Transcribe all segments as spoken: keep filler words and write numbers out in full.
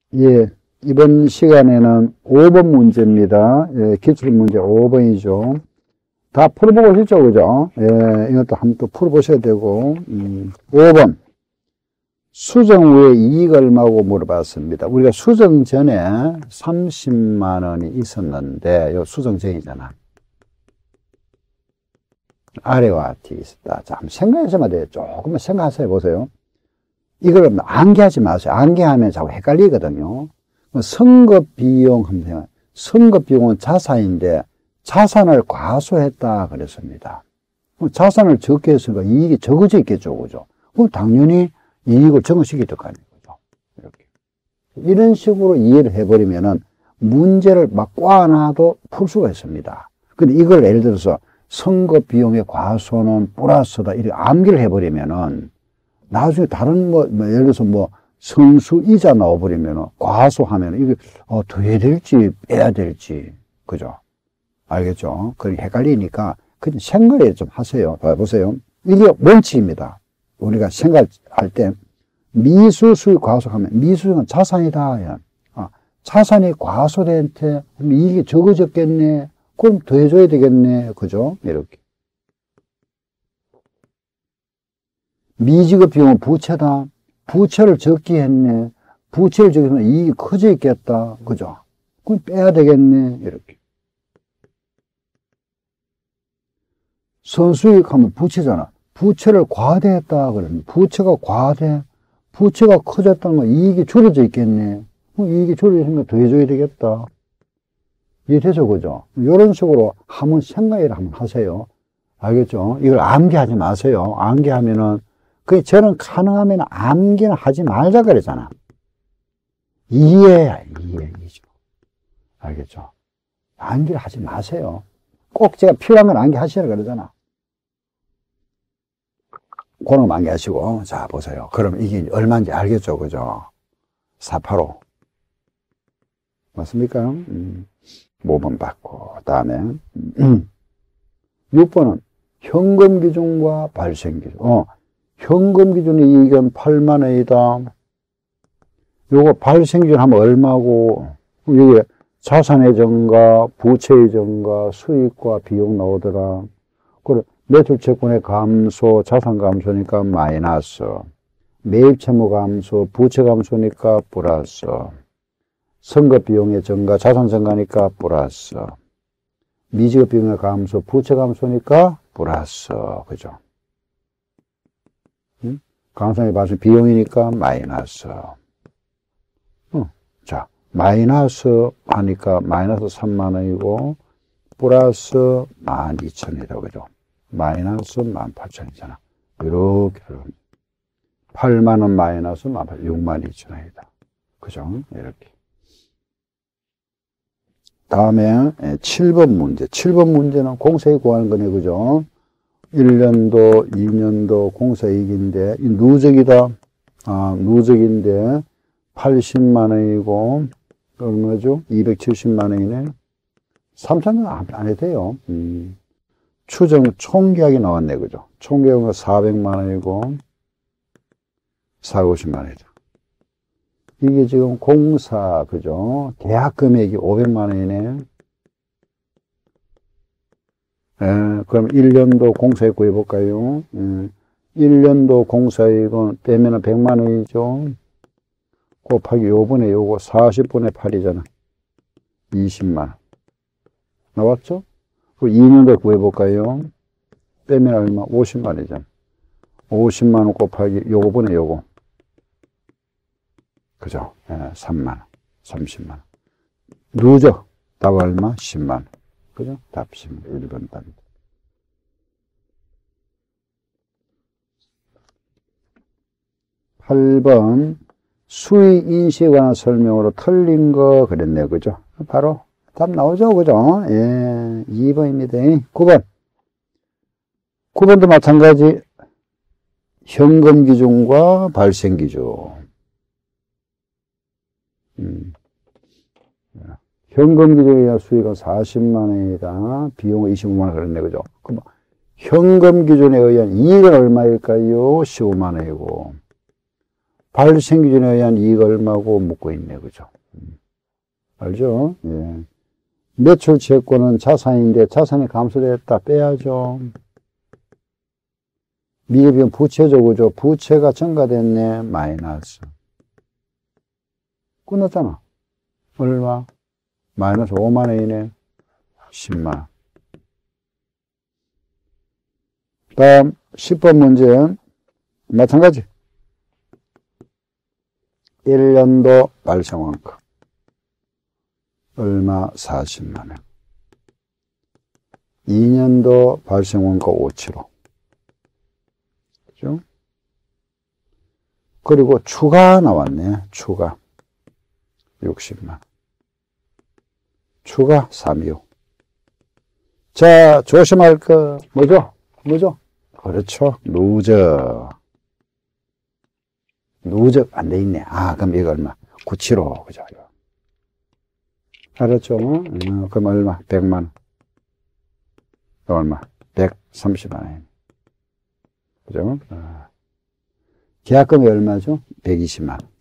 예, 이번 시간에는 오 번 문제입니다. 예, 기출문제 오 번이죠. 다 풀어보고 싶죠, 그죠? 예, 이것도 한번 또 풀어보셔야 되고, 음, 오 번. 수정 후에 이익 얼마고 물어봤습니다. 우리가 수정 전에 삼십만 원이 있었는데, 요 수정 전이잖아. 아래와 뒤에 있었다. 자, 한번 생각해서만 돼요. 조금만 생각하세요. 보세요. 이걸 암기하지 마세요. 암기하면 자꾸 헷갈리거든요. 선거 비용, 선거 비용은 자산인데 자산을 과소했다 그랬습니다. 자산을 적게 했으니까 이익이 적어져 있겠죠, 그죠? 그럼 당연히 이익을 증가시킬 거 아니에요, 그죠? 이렇게. 이런 식으로 이해를 해버리면은 문제를 막 꽈놔도 풀 수가 있습니다. 근데 이걸 예를 들어서 선거 비용의 과소는 플러스다, 이렇게 암기를 해버리면은 나중에 다른 뭐, 뭐 예를 들어서 뭐 선수 이자 나와버리면은 과소하면 이게 어, 더 해야 될지 빼야 될지, 그죠? 알겠죠? 그게 헷갈리니까 그냥 생각을 좀 하세요. 봐보세요. 이게 원칙입니다. 우리가 생각할 때 미수 수익 과소하면 미수는 자산이다. 아, 자산이 과소된 때 이익이 적어졌겠네. 그럼 더 해줘야 되겠네. 그죠? 이렇게. 미지급 비용은 부채다. 부채를 적게 했네. 부채를 적게 하면 이익이 커져 있겠다. 그죠? 그럼 빼야 되겠네. 이렇게. 선수익 하면 부채잖아. 부채를 과대했다. 그러면 부채가 과대. 부채가 커졌다는 건 이익이 줄어져 있겠네. 그럼 이익이 줄어졌으니까 더 해줘야 되겠다. 이해되죠? 그죠? 이런 식으로 한번 생각을 한번 하세요. 알겠죠? 이걸 암기하지 마세요. 암기하면은 그 저는 가능하면 암기는 하지 말자 그러잖아. 이해야, 이해, 이죠. 알겠죠? 암기를 하지 마세요. 꼭 제가 필요한 건 암기하시라 그러잖아. 그런 거 암기하시고, 자, 보세요. 그럼 이게 얼마인지 알겠죠? 그죠? 사백팔십오. 맞습니까? 음, 오 번 받고, 그 다음에, 음, 육 번은 현금 기준과 발생 기준. 어. 현금 기준의 이익은 팔만 원이다. 요거 발생 기준 하면 얼마고, 여기 자산의 증가, 부채의 증가, 수익과 비용 나오더라. 그래, 매출 채권의 감소, 자산 감소니까 마이너스. 매입 채무 감소, 부채 감소니까 플러스. 선거 비용의 증가, 자산 증가니까 플러스. 미지급 비용의 감소, 부채 감소니까 플러스. 그죠? 응? 감소의 발생 비용이니까 마이너스. 응. 자, 마이너스 하니까 마이너스 삼만 원이고, 플러스 만 이천 원이다. 그죠? 마이너스 만 팔천 원이잖아. 이렇게. 팔만 원 마이너스 육만 이천 원이다. 그죠? 이렇게. 다음에 칠 번 문제. 칠 번 문제는 공세익 구하는 거네. 그죠? 일 년도, 이 년도 공사이익인데, 이 누적이다. 아, 누적인데, 팔십만 원이고, 얼마죠? 이백칠십만 원이네. 삼천 원 안 해도 돼요. 음. 추정 총계약이 나왔네. 그죠? 총계약은 사백만 원이고, 사백오십만 원이죠. 이게 지금 공사, 그죠? 계약 금액이 오백만 원이네. 예, 그럼 일 년도 공사이익 구해볼까요? 예, 일 년도 공사이익은 빼면은 백만 원이죠. 곱하기 요번에 요거 사십 분의 팔이잖아. 이십만 원. 나왔죠? 그리고 이 년도 구해볼까요? 빼면 얼마? 오십만 원이잖아. 오십만 원 곱하기 요거번에 요거. 그죠? 예, 삼만 원. 삼십만 원. 누적. 답 얼마? 십만 원. 그죠? 답 십만 원. 일 번 답입니다. 팔 번. 수익 인식에 관한 설명으로 틀린 거 그랬네요. 그죠? 바로 답 나오죠? 그죠? 예. 이 번입니다. 구 번. 구 번도 마찬가지. 현금 기준과 발생 기준. 음. 현금 기준에 의한 수익은 사십만 원이다. 비용은 이십오만 원 그랬네. 그죠? 그럼 현금 기준에 의한 이익은 얼마일까요? 십오만 원이고. 발생기준에 의한 이익 얼마고 묻고 있네. 그죠? 알죠? 예. 매출 채권은 자산인데 자산이 감소됐다. 빼야죠. 미흡이면 부채죠. 그죠? 부채가 증가됐네. 마이너스. 끝났잖아. 얼마? 마이너스 오만 원이네. 십만 원. 다음 십 번 문제. 마찬가지. 일 년도 발생원가. 얼마? 사십만 원. 이 년도 발생원가 오백칠십오. 그죠? 그리고 추가 나왔네. 추가. 육십만 원. 추가 삼백이십오. 자, 조심할 거 뭐죠? 뭐죠? 그렇죠. 누적. 누적 안 돼 있네. 아, 그럼 이거 얼마? 구백칠십오. 그죠? 알았죠? 음, 그럼 얼마? 백만 원. 얼마? 백삼십만 원. 그죠? 아. 계약금이 얼마죠? 백이십만 원.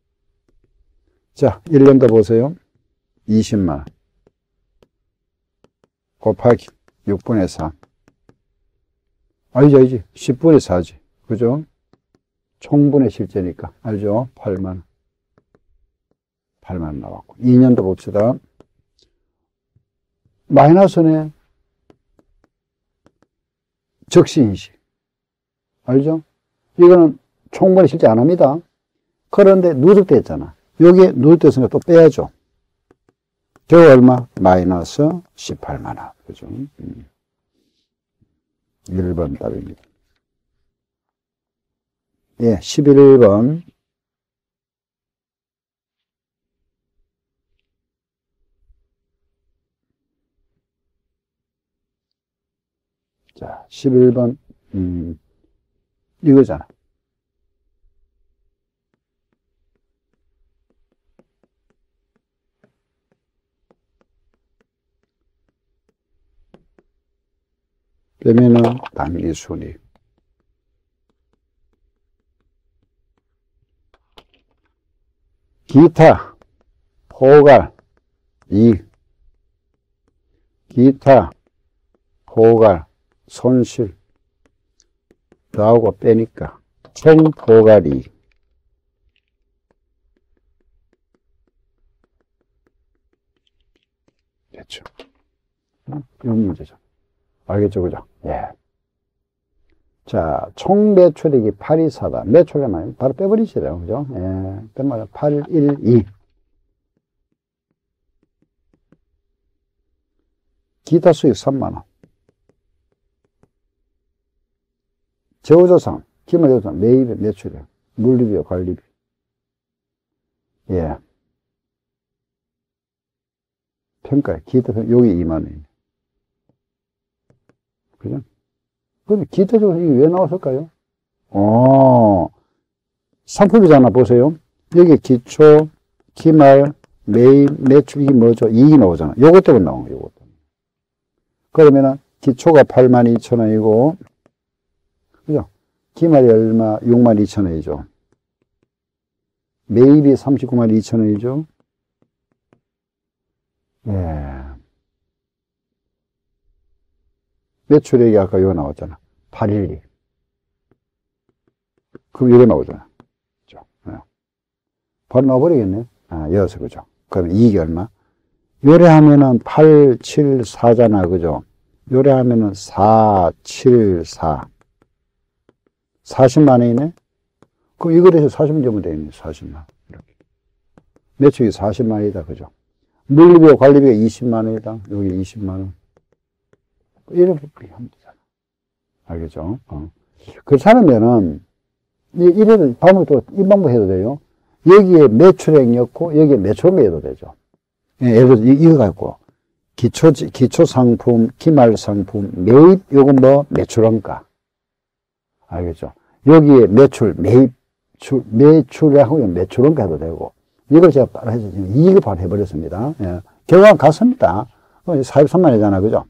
자, 일 년 더 보세요. 이십만 원. 곱하기 육분의 삼. 아니지, 아니지. 십분의 사지. 그죠? 총분의 실제니까. 알죠? 팔만 원. 팔만 원 나왔고. 이 년도 봅시다. 마이너스네. 적시인식. 알죠? 이거는 총분의 실제 안 합니다. 그런데 누적돼 있잖아. 여기에 누적됐으니까 또 빼야죠. 겨우 얼마? 마이너스 십팔만 원. 그죠? 음. 일 번 답입니다. 예, 십일 번. 자, 십일 번, 음, 이거잖아. 빼면은 당리순이익. 기타, 포괄, 이익. 기타, 포괄, 손실. 나오고 빼니까 총 포괄 이익. 됐죠. 이런 문제죠. 알겠죠? 그죠? 예. 자, 총 매출액이 팔백이십사다. 매출액만 바로 빼버리시래요. 그죠? 예. 빼면 팔백십이. 기타 수익 삼만 원. 재고자산, 기말재고자산, 매입, 매출액, 물리비, 관리비. 예. 평가, 기타, 여기 이만 원이네. 그죠? 근데 기타적으로 이게 왜 나왔을까요? 어, 상품이잖아, 보세요. 여기 기초, 기말, 매입, 매출, 이게 뭐죠? 이익이 나오잖아. 요것 때문에 나온 거예요, 요것 때문에. 그러면은, 기초가 팔만 이천 원이고, 그죠? 기말이 얼마? 육만 이천 원이죠. 매입이 삼십구만 이천 원이죠. 예. 매출액이 아까 이거 나왔잖아. 팔백십이. 그럼 이거 나오잖아. 그죠? 네. 바로 나와버리겠네. 아, 여기서, 그죠? 그럼 이익이 얼마? 요래하면은 팔백칠십사잖아. 그죠? 요래하면은 사백칠십사. 사십만 원이네? 그럼 이거 대해서 사십만 주면 되겠네. 사십만. 이렇게. 매출이 사십만 원이다. 그죠? 물리비와 관리비가 이십만 원이다. 여기 이십만 원. 이렇게 하면 되잖아. 알겠죠? 어. 그렇지 않으면은, 이래도, 방법도, 이 방법 해도 돼요. 여기에 매출액 넣고, 여기에 매출액 해도 되죠. 예, 예를 들어서 이거 갖고, 기초, 기초상품, 기말상품, 매입, 요건 뭐, 매출원가. 알겠죠? 여기에 매출, 매입, 출, 매출하고 매출원가 해도 되고, 이걸 제가 바로 해서 지금 이익을 바로 해버렸습니다. 예. 결과가 같습니다. 사십삼만 원이잖아. 그죠?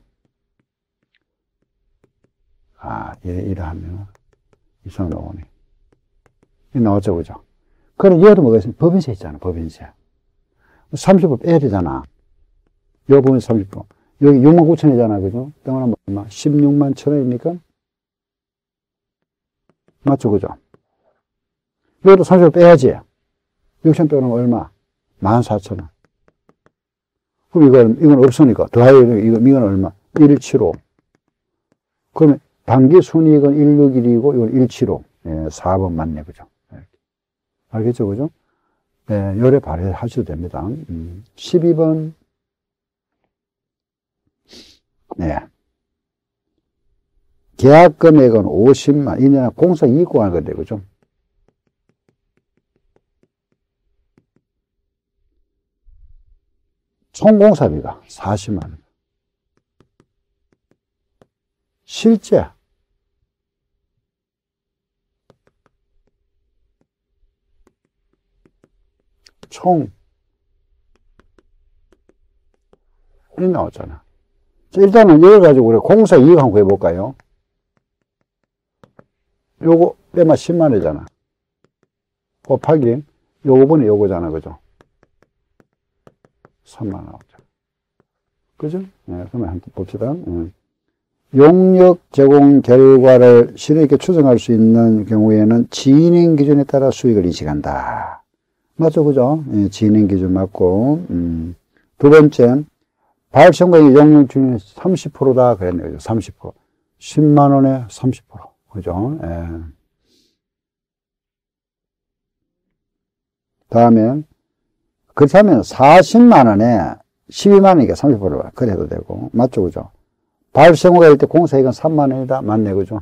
아, 이래, 이래 하면, 이상 나오네. 이 나왔죠, 그죠? 그럼 여기도 뭐가 있어요? 법인세 있잖아, 법인세. 삼십 퍼센트 빼야 되잖아. 요 부분 삼십 퍼센트. 여기 육만 구천 원이잖아, 그죠? 땅은 얼마? 십육만 천 원이니까? 맞죠, 그죠? 여기도 삼십 퍼센트 빼야지. 육천 빼면 얼마? 만 사천 원. 그럼 이건, 이건 없으니까. 더하기, 이건, 이건 얼마? 백칠십오. 그러면 단기 순이익은 백육십일이고, 이건 백칠십오. 예, 사 번 맞네, 그죠? 알겠죠, 그죠? 예, 요래 발휘하셔도 됩니다. 음, 십이 번. 네. 계약 금액은 오십만. 이년에 공사 이익 구하는 건데, 그죠? 총 공사비가 사십만 원. 실제 총 이 나왔잖아. 일단은 이걸 가지고 우리 공사 이익 한번 구해볼까요? 요거 빼면 십만 원이잖아. 곱하기 요거분이 요거잖아, 그죠? 삼만 원 나오죠. 그죠? 네, 그러면 한번 봅시다. 네. 용역 제공 결과를 실효 있게 추정할 수 있는 경우에는 진행 기준에 따라 수익을 인식한다. 맞죠, 그죠? 네, 진행 기준 맞고. 음. 두 번째, 발생과의 용역 중에 삼십 퍼센트다 그랬네요, 그죠? 삼십 퍼센트. 십만 원에 삼십 퍼센트. 그죠? 예. 다음에, 그렇다면 사십만 원에 십이만 원이니까 삼십 퍼센트 그래도 되고. 맞죠, 그죠? 발생후가 일 때 공사이익은 삼만 원이다. 맞네, 그죠?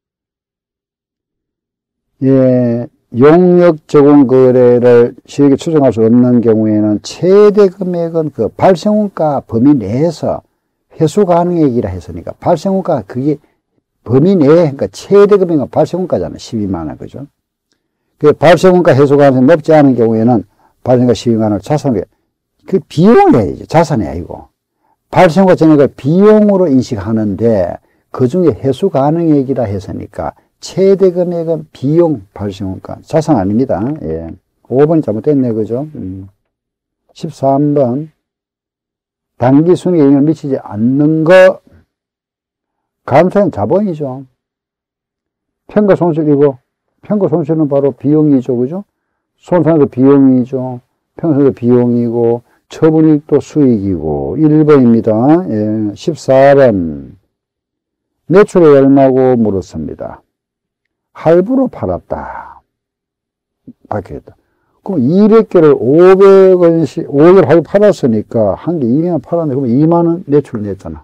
예, 용역 제공 거래를 실익에 추정할 수 없는 경우에는 최대 금액은 그 발생후가 범위 내에서 회수 가능액이라 했으니까 발생후가 그게 범위 내에, 그러니까 최대 금액은 발생후가잖아. 십이만 원, 그죠? 그 발생후가 회수 가능성이 높지 않은 경우에는 발생후가 십이만 원 자산을, 그 비용을 해야지. 자산이 아니고. 발생과 전액을 비용으로 인식하는데 그 중에 회수 가능액이라 했으니까 최대 금액은 비용 발생후가 자산 아닙니다. 예. 오 번이 잘못됐네, 그죠? 음. 십삼 번 단기 순위에 영향을 미치지 않는 거 감소형 자본이죠. 평가 손실이고 평가 손실은 바로 비용이죠, 그죠? 손상도 비용이죠. 평가 손실도 비용이고 처분이익도 수익이고. 일 번입니다. 예, 십사 번 매출이 얼마고 물었습니다. 할부로 팔았다. 밝혀졌다. 그럼 이백 개를 오백 원씩, 오백 개를 할부 팔았으니까 한 개 이백 원 팔았는데 그러면 이만 원 매출 냈잖아.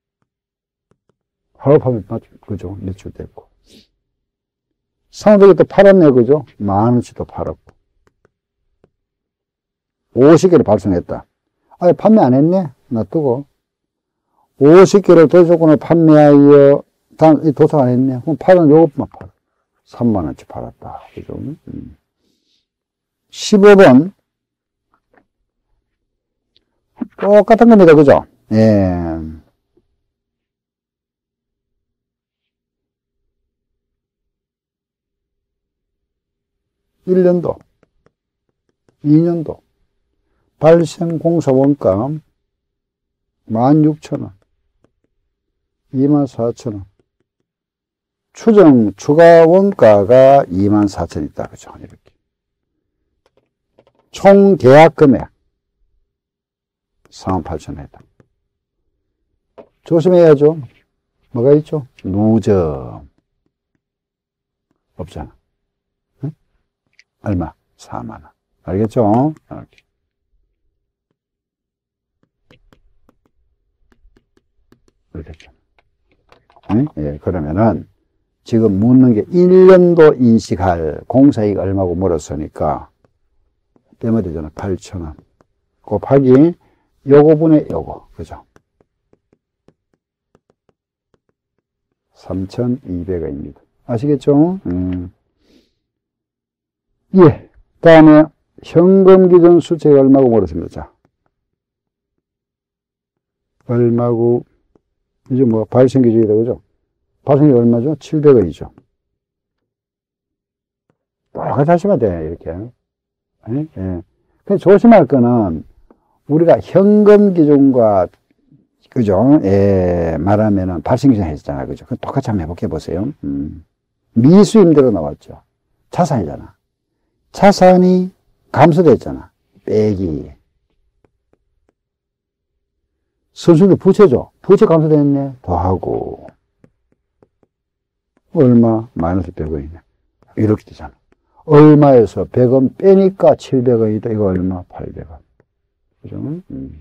할부 팔면 그죠? 매출됐고. 삼백 개 또 팔았네, 그죠? 만 원씩 또 팔았고. 오십 개를 발송했다. 아니, 판매 안 했네? 놔두고. 오십 개를 도서권을 판매하여, 단, 도착 안 했네? 그럼 팔은 요것만 팔아. 삼만 원치 팔았다. 그죠? 음. 십오 번. 똑같은 겁니다. 그죠? 예. 일 년도, 이 년도. 발생 공사 원가 만 육천 원, 이만 사천 원. 추정 추가 원가가 이만 사천 원 있다. 그죠? 이렇게. 총 계약 금액 사만 팔천 원이다. 조심해야죠. 뭐가 있죠? 누적. 없잖아. 응? 얼마? 사만 원. 알겠죠? 이렇게. 이렇게. 응? 예, 그러면은 지금 묻는 게 일 년도 인식할 공사이익 얼마고 물었으니까 빼면 되잖아. 팔천 원 곱하기 요거분의 요거, 그죠? 삼천이백 원입니다. 아시겠죠? 음. 예. 다음에 현금 기준 수채가 얼마고 물었습니다. 자, 얼마고, 이제 뭐 발생 기준이다, 그죠? 발생이 얼마죠? 칠백 원이죠. 똑같이 하시면 돼, 이렇게. 예? 예. 그래서 조심할 거는 우리가 현금 기준과 그죠? 예, 말하면은 발생기준 했잖아. 그죠? 그 똑같이 한번 해볼게 보세요. 음. 미수임대로 나왔죠. 자산이잖아. 자산이 감소됐잖아. 빼기. 순수도 부채죠. 부채 감소됐네. 더하고. 얼마? 마이너스 백 원이네. 이렇게 되잖아. 얼마에서 백 원 빼니까 칠백 원이다. 이거 얼마? 팔백 원. 그죠? 음.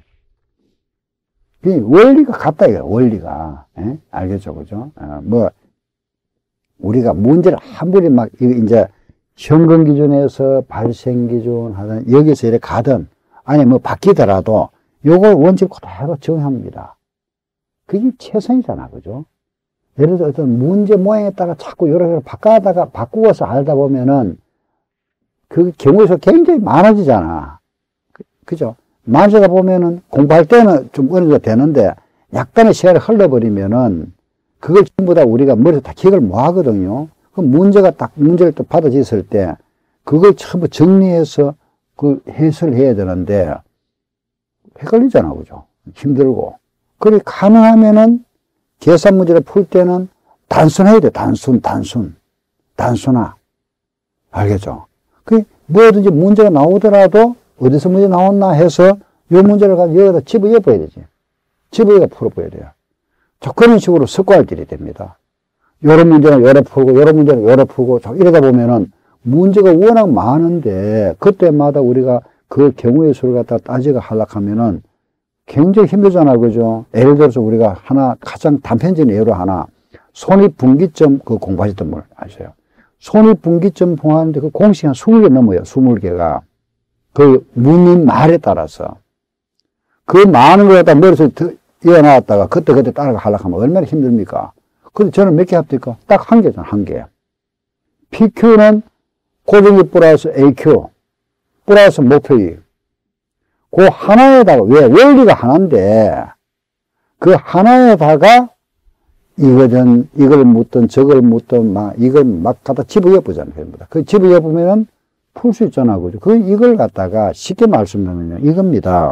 원리가 같다, 이거, 원리가. 예? 알겠죠? 그죠? 어, 뭐, 우리가 문제를 한 번에 막, 이제, 현금 기준에서 발생 기준 하든, 여기서 이렇게 가든, 아니, 뭐, 바뀌더라도, 요걸 원칙 그대로 정합니다. 그게 최선이잖아. 그죠? 예를 들어, 어떤 문제 모양에 따라 자꾸 여러 개를 바꿔다가, 바꾸어서 알다 보면은, 그 경우에서 굉장히 많아지잖아. 그, 그죠? 많아지다 보면은 공부할 때는 좀 어느 정도 되는데 약간의 시간이 흘러버리면은 그걸 전부 다 우리가 머리에서 다 기억을 못 하거든요. 그 문제가 딱 문제를 또 받아졌을 때 그걸 전부 정리해서 그 해설을 해야 되는데 헷갈리잖아. 그죠? 힘들고. 그리 가능하면은 계산 문제를 풀 때는 단순해야 돼. 단순, 단순. 단순화. 알겠죠? 그 뭐든지 문제가 나오더라도 어디서 문제 나왔나 해서 요 문제를 가지고 여기다 집어넣어 봐야 되지. 집어넣어 풀어봐야 돼요. 자, 그런 식으로 습관들이 됩니다. 요런 문제는 요래 풀고, 요런 문제는 요래 풀고, 자, 이러다 보면은 문제가 워낙 많은데, 그때마다 우리가 그 경우의 수를 갖다 따지고 하려면은 굉장히 힘들잖아. 그죠? 예를 들어서 우리가 하나, 가장 단편적인 예로 하나, 손익분기점 그 공부하셨던 분 아세요? 손익분기점 공부하는데 그 공식이 한 스무 개 넘어요. 스무 개가. 그 문인 말에 따라서 그 많은 걸 갖다 머릿속에 이어나왔다가 그때그때 따라가 하려고 하면 얼마나 힘듭니까? 근데 저는 몇 개 합니까? 딱 한 개잖아. 한 개. 피큐는 고정익 플러스 에이큐 플러스 목표익. 그 하나에다가 왜 원리가 하나인데 그 하나에다가 이거든 이걸 묻든 저걸 묻든 막 이걸 막 갖다 집어넣어 보잖아요. 그 집어넣어 보면은 풀 수 있잖아. 그죠? 그, 이걸 갖다가 쉽게 말씀드리면 이겁니다.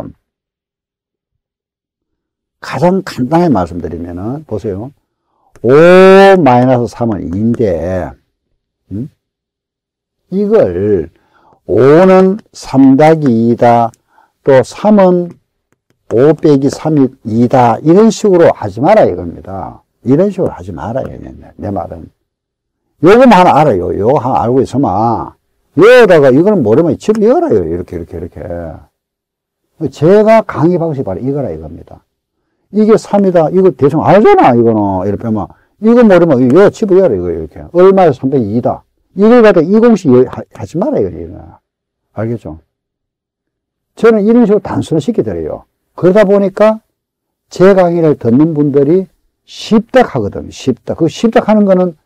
가장 간단하게 말씀드리면은, 보세요. 오 마이너스 삼은 이인데, 음? 이걸, 오는 삼 더하기 이다, 또 삼은 오 빼기 삼이 이다, 이런 식으로 하지 마라, 이겁니다. 이런 식으로 하지 말아요, 내 말은. 요거만 하나 알아요. 요거 하나 알고 있으면, 여기다가 이거는 모르면 집을 열어요. 이렇게, 이렇게, 이렇게. 제가 강의 방식이 바로 이거라 이겁니다. 이게 삼이다. 이거 대충 알잖아, 이거는. 이렇게 하면. 이거 모르면, 이거 집을 열어, 이거, 이렇게. 얼마에서 삼백이 이다. 이걸 갖다 이 공식 하지 마라, 이거, 이거. 알겠죠? 저는 이런 식으로 단순히 시켜드려요. 그러다 보니까 제 강의를 듣는 분들이 쉽다 하거든요. 쉽다. 그 쉽다 하는 거는,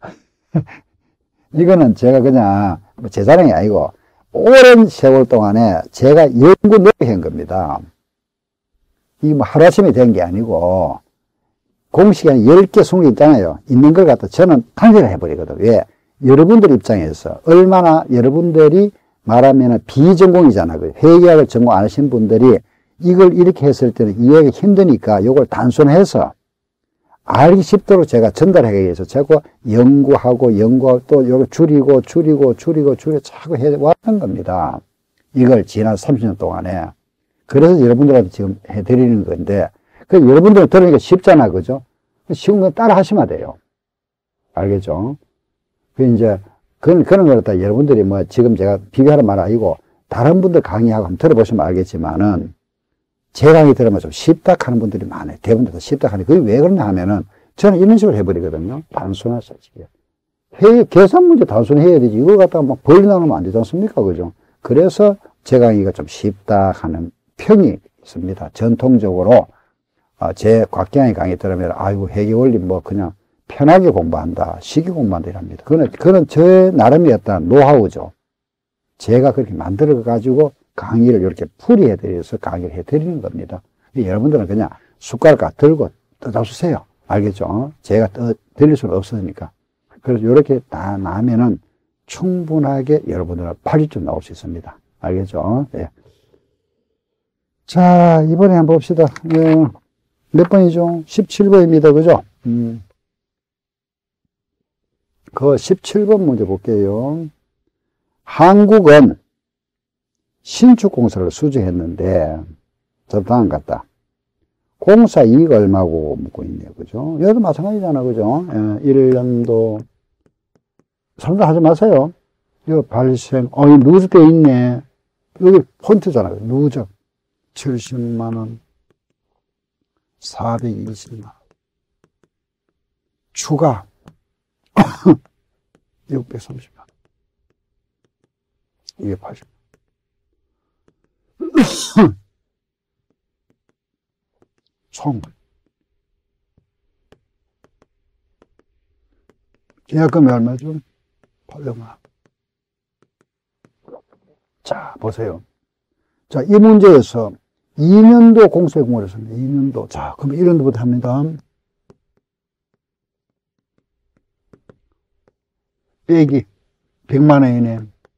이거는 제가 그냥, 제 자랑이 아니고, 오랜 세월 동안에 제가 연구 노력한 겁니다. 이게 뭐 하루아침에 된 게 아니고, 공식이 한 열 개, 스무 개 있잖아요. 있는 걸 갖다 저는 탄생을 해버리거든요. 왜? 여러분들 입장에서 얼마나 여러분들이 말하면 비전공이잖아. 회계학을 전공 안 하신 분들이 이걸 이렇게 했을 때는 이해하기 힘드니까 이걸 단순해서 알기 쉽도록 제가 전달하기 위해서 자꾸 연구하고 연구하고 또 요거 줄이고 줄이고 줄이고 줄이고 자꾸 해왔던 겁니다. 이걸 지난 삼십 년 동안에. 그래서 여러분들한테 지금 해드리는 건데, 그 여러분들은 들으니까 쉽잖아. 그죠? 쉬운 건 따라 하시면 돼요. 알겠죠? 그 이제, 그런, 그런 걸 갖다 여러분들이 뭐 지금 제가 비교하는 말 아니고 다른 분들 강의하고 한번 들어보시면 알겠지만은 제 강의 들으면 좀 쉽다 하는 분들이 많아요. 대부분 다 쉽다 하는. 그게 왜 그러냐 하면은 저는 이런 식으로 해버리거든요. 단순화 솔직히. 회의, 계산 문제 단순히 해야 되지. 이걸 갖다가 막 벌리 나누면 안 되지 않습니까? 그죠? 그래서 제 강의가 좀 쉽다 하는 평이 있습니다. 전통적으로, 어, 제 곽경의 강의 들으면, 아이고, 회계 원리 뭐 그냥 편하게 공부한다. 쉽게 공부한다. 이랍니다. 그거는, 그건 제 나름의 어떤 노하우죠. 제가 그렇게 만들어가지고 강의를 이렇게 풀이해드려서 강의를 해드리는 겁니다. 여러분들은 그냥 숟가락 들고 떠잡수세요. 알겠죠? 제가 떠 드릴 수는 없으니까. 그래서 이렇게 다 나면은 충분하게 여러분들은 팔 점 나올 수 있습니다. 알겠죠? 예. 자, 이번에 한번 봅시다. 예. 몇 번이죠? 십칠 번입니다. 그죠? 음. 그 십칠 번 문제 볼게요. 한국은 신축공사를 수주했는데, 저 다음 같다. 공사 이익 얼마고 묻고 있네요. 그죠? 여기도 마찬가지잖아. 그죠? 예, 일 년도, 상관하지 마세요. 이거 발생, 어, 이 누적돼 있네. 여기 폰트잖아요. 누적. 칠십만 원. 사백이십만 원. 추가. 육백삼십만 원. 이백팔십만 원. 총. 계약금이 얼마죠? 팔백만 원. 자, 보세요. 자, 이 문제에서 이 년도 공세공을 했습니다. 이 년도. 자, 그럼 일 년도부터 합니다. 빼기 백만 원이네.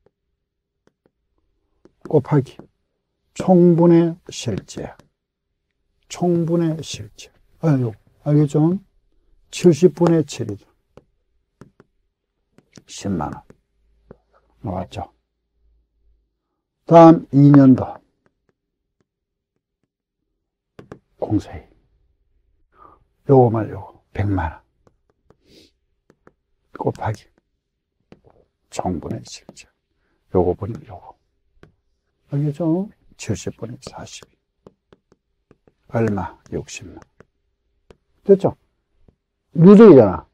곱하기 총분의 실제. 총분의 실제. 아유, 알겠죠? 칠십분의 칠이죠. 십만 원. 나왔죠? 다음 이 년도. 공세이. 요거 말 요거. 백만 원. 곱하기. 총분의 실제. 요거 분의 요거. 알겠죠? 칠십분의 사십. 얼마? 육십만. 됐죠? 누적이잖아.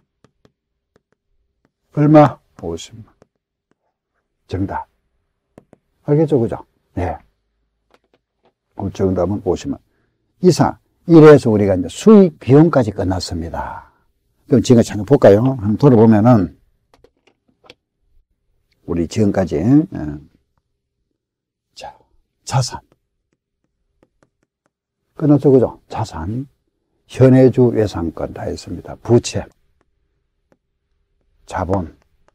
얼마? 오십만. 정답. 알겠죠? 그죠? 네. 그 정답은 오십만. 이상. 이래서 우리가 이제 수익 비용까지 끝났습니다. 그럼 지금까지 한번 볼까요? 한번 돌아보면은, 우리 지금까지, 자, 자산. 끝났죠? 그죠? 자산. 현해주 외상권 다 했습니다. 부채. 자본.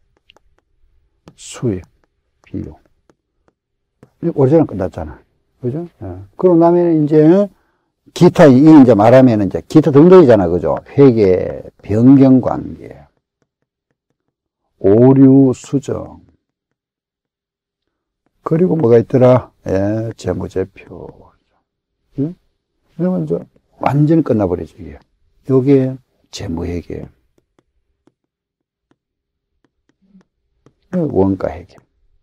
수익. 비용. 오리지널 끝났잖아. 그죠? 예. 그러고 나면 이제, 기타, 이 이제 말하면 이제 기타 등등이잖아. 그죠? 회계, 변경 관계. 오류 수정. 그리고 뭐가 있더라? 예, 재무제표. 응? 그러면 이제 완전히 끝나버리죠, 이게. 여기에 재무회계. 원가회계.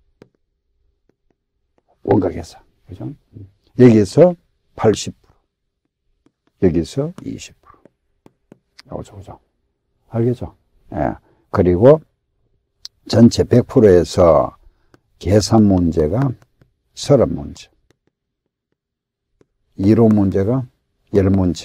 원가계산. 그죠? 여기에서 팔십 퍼센트. 여기서 이십 퍼센트. 요거죠, 그죠? 알겠죠? 예. 그리고 전체 백 퍼센트에서 계산 문제가 서른 문제. 이론 문제가 열 문제.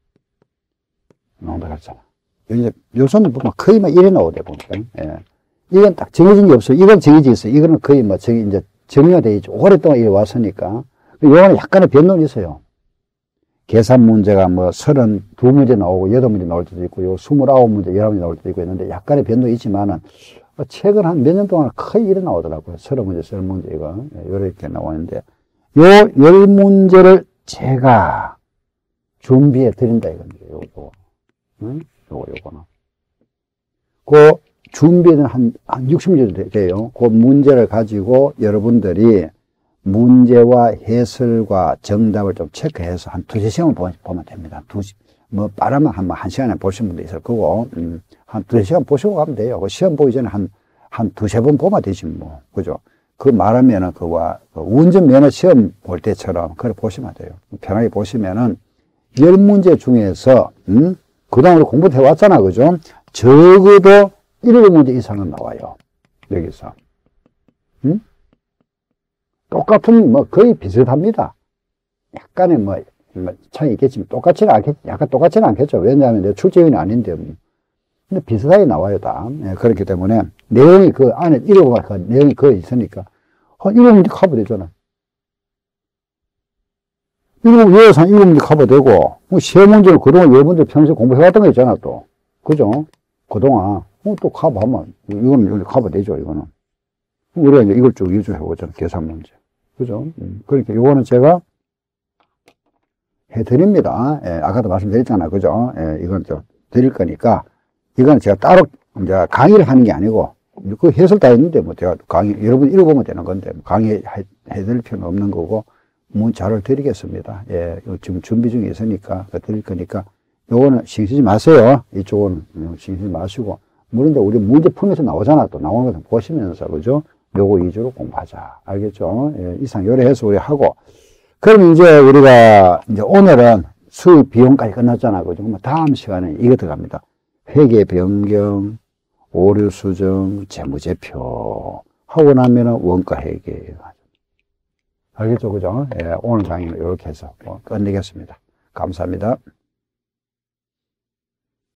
농담했잖아. 이제 요소는 보면 거의 막 이래 나오대, 보니까. 예. 이건 딱 정해진 게 없어요. 이건 정해져 있어요. 이거는 거의 뭐 정해, 이제 정리가 돼 있죠. 오랫동안 이래 왔으니까. 요거는 약간의 변동이 있어요. 계산 문제가 뭐 서른두 문제 나오고 여덟 문제 나올 때도 있고, 요 스물아홉 문제, 열한 문제 나올 때도 있고 있는데 약간의 변동이 있지만은 최근 한 몇 년 동안 거의 이래 나오더라고요. 서른 문제, 서른 문제 이거. 요렇게 나오는데 요 열 문제를 제가 준비해 드린다 이겁니다. 요거. 응? 요거, 요거는. 그 준비는 한, 한 육십 문제 돼요. 그 문제를 가지고 여러분들이 문제와 해설과 정답을 좀 체크해서 한 두세 시간 보면 됩니다. 두, 뭐, 빠르면 한, 한 시간에 보신 분도 있을 거고, 음, 한 두세 시간 보시고 가면 돼요. 그 시험 보기 전에 한, 한 두세 번 보면 되지, 뭐. 그죠? 그 말하면은, 그와, 그 운전면허 시험 볼 때처럼, 그래 보시면 돼요. 편하게 보시면은, 열 문제 중에서, 음, 그동안 우리 공부도 해왔잖아, 그죠? 적어도 일곱 문제 이상은 나와요. 여기서. 음? 똑같은, 뭐, 거의 비슷합니다. 약간의 뭐, 뭐 차이 있겠지만, 똑같지는 않겠, 약간 똑같지는 않겠죠. 왜냐하면 내가 출제위원이 아닌데. 근데 비슷하게 나와요, 다. 예, 그렇기 때문에, 내용이 그 안에, 읽어봐, 그 내용이 거의 있으니까, 한 일곱 문제 커버 되잖아. 일곱, 여섯, 일곱 문제 커버 되고, 뭐, 시험 문제는 그동안 여러분들 평소에 공부해왔던 거 있잖아, 또. 그죠? 그동안. 뭐, 또 커버하면, 이거는, 이거 커버 되죠, 이거는. 우리가 이제 이걸 쭉 위주로 해보잖아요. 계산 문제. 그죠? 음, 그렇게 요거는 제가 해드립니다. 예, 아까도 말씀드렸잖아요. 그죠? 예, 이건 좀 드릴 거니까, 이건 제가 따로 이제 강의를 하는 게 아니고, 그 해설 다 했는데, 뭐 제가 강의, 여러분 읽어보면 되는 건데, 뭐 강의 해드릴 필요는 없는 거고, 문자를 드리겠습니다. 예, 지금 준비 중에 있으니까, 드릴 거니까, 요거는 신경 쓰지 마세요. 이쪽은 신경 쓰지 마시고. 물론 우리 문제 풀면서 나오잖아. 또 나오는 거 보시면서, 그죠? 요거 위주로 공부하자. 알겠죠? 예, 이상 요래해서 우리 하고. 그럼 이제 우리가, 이제 오늘은 수입 비용까지 끝났잖아. 그죠? 다음 시간에 이거 들어갑니다. 회계 변경, 오류 수정, 재무제표. 하고 나면은 원가 회계. 알겠죠? 그죠? 예, 오늘 강의는 이렇게 해서 끝내겠습니다. 감사합니다.